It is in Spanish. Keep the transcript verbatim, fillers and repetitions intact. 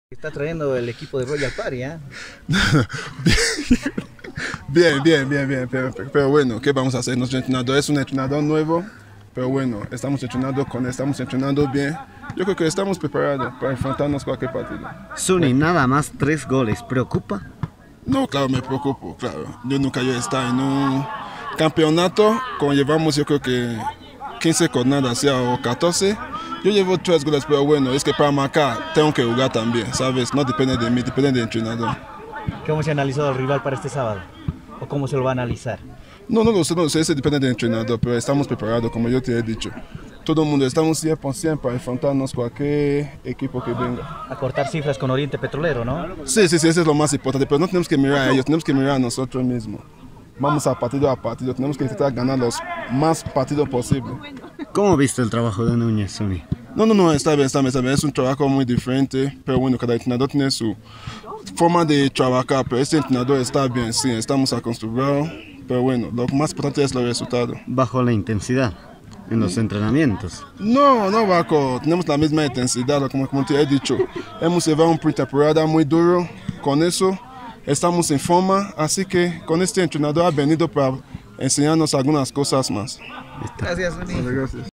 Está trayendo el equipo de Royal Party, ¿eh? Bien, bien, bien, bien, pero, pero bueno, ¿qué vamos a hacer? Nuestro entrenador es un entrenador nuevo, pero bueno, estamos entrenando con él, estamos entrenando bien. Yo creo que estamos preparados para enfrentarnos a cualquier partido. Zuni, nada más tres goles, ¿preocupa? No, claro, me preocupo, claro. Yo nunca yo he estado en un campeonato, como llevamos yo creo que quince jornadas ya o catorce. Yo llevo tres goles, pero bueno, es que para marcar tengo que jugar también, ¿sabes? No depende de mí, depende del entrenador. ¿Cómo se ha analizado el rival para este sábado? ¿O cómo se lo va a analizar? No, no lo sé, no lo sé, eso depende del entrenador, pero estamos preparados, como yo te he dicho. Todo el mundo estamos cien por ciento para enfrentarnos a cualquier equipo que venga. Acortar cifras con Oriente Petrolero, ¿no? Sí, sí, sí, eso es lo más importante, pero no tenemos que mirar a ellos, tenemos que mirar a nosotros mismos. Vamos a partido a partido, tenemos que intentar ganar los más partidos posibles. ¿Cómo viste el trabajo de Núñez, Zuni? No, no, no, está bien, está bien, está bien, es un trabajo muy diferente, pero bueno, cada entrenador tiene su forma de trabajar, pero este entrenador está bien, sí, estamos acostumbrados, pero bueno, lo más importante es el resultado. Bajo la intensidad, en los entrenamientos. No, no, Baco, tenemos la misma intensidad, como, como te he dicho, hemos llevado una pretemporada muy duro, con eso estamos en forma, así que con este entrenador ha venido para enseñarnos algunas cosas más. Gracias, Zuni. Gracias.